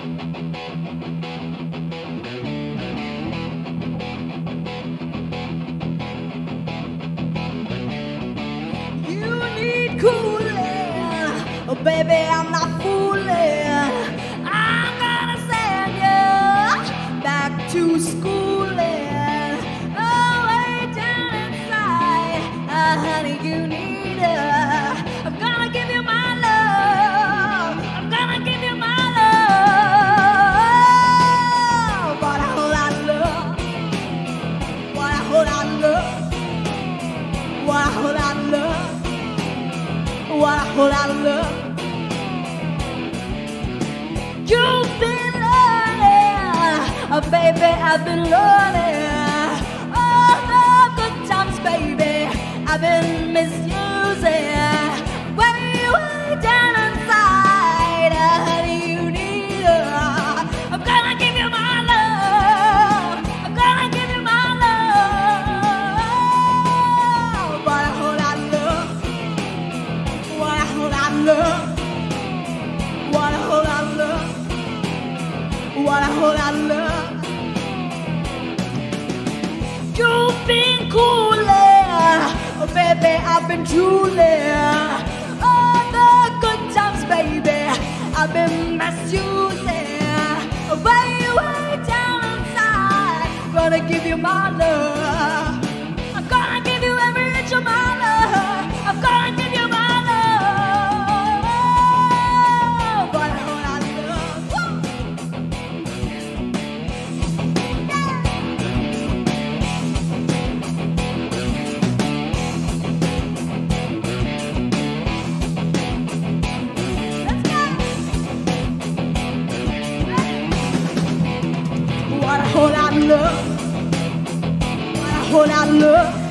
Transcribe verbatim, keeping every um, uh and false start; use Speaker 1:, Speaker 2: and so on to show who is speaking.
Speaker 1: Baby, I'm not fooling. I'm gonna send you back to schooling. Oh, way down inside, uh, honey, you need her. I'm gonna give you my love. I'm gonna give you my love. What a whole lot of love. What a whole lot of love. What a whole lot of love. What a whole lot of love. You've been learning, oh baby, I've been learning all the good times, baby, I've been misusing. Way, way down inside, honey, you need her. I'm gonna give you my love. I'm gonna give you my love. What a whole lot of love. What a whole lot of love. What a whole lot of love. What a whole lot of love. You've been cooling, oh baby, I've been drooling. All the good times, baby, I've been misusing. Way, way down inside, gonna give you my love. I'm gonna give you every inch of my love. I'm gonna give you my love. What a whole lot of love. Woo! What a whole lot of love. What a whole lot of love.